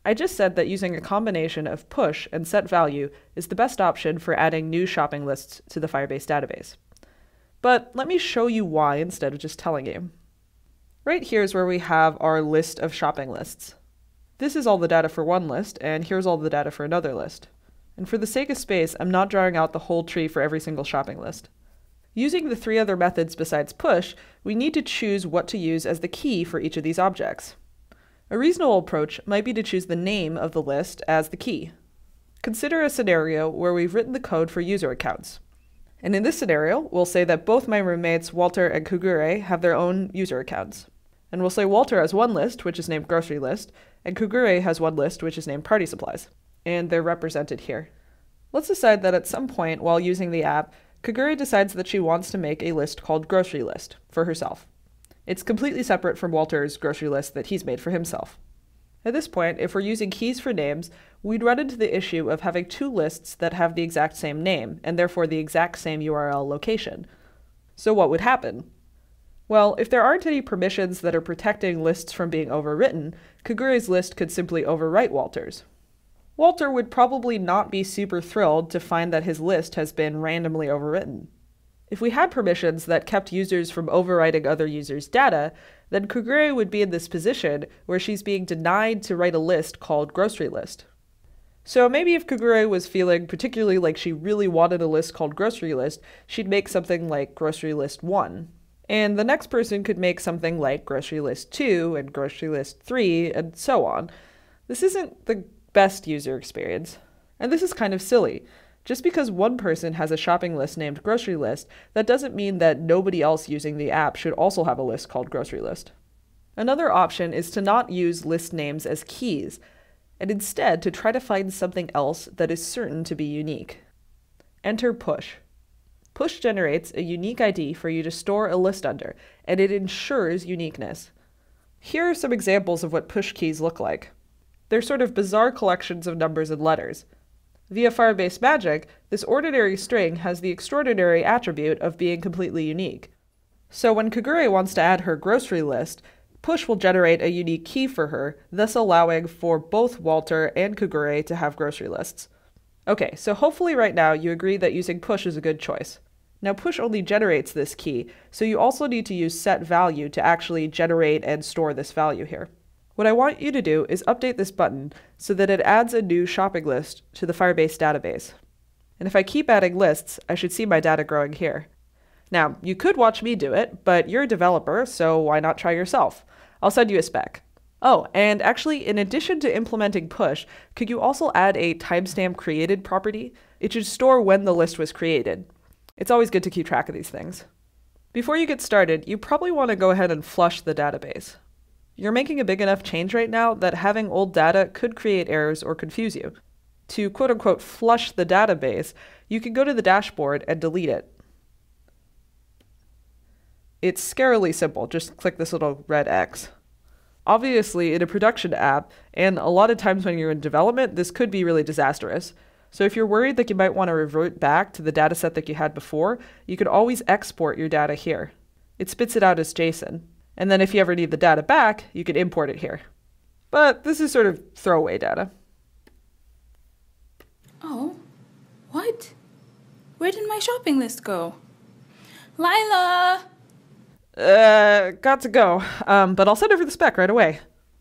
I just said that using a combination of push and set value is the best option for adding new shopping lists to the Firebase database. But let me show you why instead of just telling you. Right here is where we have our list of shopping lists. This is all the data for one list, and here's all the data for another list. And for the sake of space, I'm not drawing out the whole tree for every single shopping list. Using the 3 other methods besides push, we need to choose what to use as the key for each of these objects. A reasonable approach might be to choose the name of the list as the key. Consider a scenario where we've written the code for user accounts. And in this scenario, we'll say that both my roommates, Walter and Kugure, have their own user accounts. And we'll say Walter has one list, which is named grocery list, and Kugure has one list, which is named party supplies. And they're represented here. Let's decide that at some point while using the app, Kugure decides that she wants to make a list called grocery list for herself. It's completely separate from Walter's grocery list that he's made for himself. At this point, if we're using keys for names, we'd run into the issue of having 2 lists that have the exact same name, and therefore the exact same URL location. So what would happen? Well, if there aren't any permissions that are protecting lists from being overwritten, Kugure's list could simply overwrite Walter's. Walter would probably not be super thrilled to find that his list has been randomly overwritten. If we had permissions that kept users from overwriting other users' data, then Kugure would be in this position where she's being denied to write a list called grocery list. So maybe if Kugure was feeling particularly like she really wanted a list called grocery list, she'd make something like grocery list 1. And the next person could make something like grocery list 2 and grocery list 3 and so on. This isn't the best user experience. And this is kind of silly. Just because one person has a shopping list named grocery list, that doesn't mean that nobody else using the app should also have a list called grocery list. Another option is to not use list names as keys, and instead to try to find something else that is certain to be unique. Enter push. Push generates a unique ID for you to store a list under, and it ensures uniqueness. Here are some examples of what push keys look like. They're sort of bizarre collections of numbers and letters. Via Firebase magic, this ordinary string has the extraordinary attribute of being completely unique. So when Kugure wants to add her grocery list, push will generate a unique key for her, thus allowing for both Walter and Kugure to have grocery lists. Okay, so hopefully right now you agree that using push is a good choice. Now push only generates this key, so you also need to use set value to actually generate and store this value here. What I want you to do is update this button so that it adds a new shopping list to the Firebase database. And if I keep adding lists, I should see my data growing here. Now, you could watch me do it, but you're a developer, so why not try yourself? I'll send you a spec. Oh, and actually, in addition to implementing push, could you also add a timestamp created property? It should store when the list was created. It's always good to keep track of these things. Before you get started, you probably want to go ahead and flush the database. You're making a big enough change right now that having old data could create errors or confuse you. To quote-unquote flush the database, you can go to the dashboard and delete it. It's scarily simple, just click this little red X. Obviously, in a production app, and a lot of times when you're in development, this could be really disastrous. So if you're worried that you might want to revert back to the dataset that you had before, you could always export your data here. It spits it out as JSON. And then if you ever need the data back, you can import it here. But this is sort of throwaway data. Oh, what? Where did my shopping list go? Lila! Got to go. But I'll send over the spec right away.